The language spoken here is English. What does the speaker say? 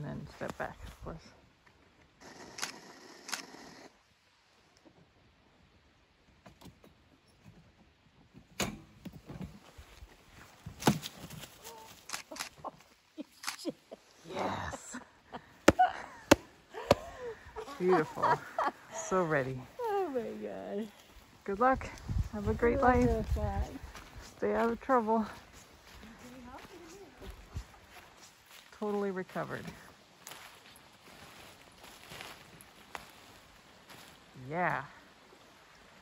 and then step back, of course. Yes. Beautiful. So ready. Oh my God. Good luck. Have a great life. Stay out of trouble. Totally recovered. Yeah.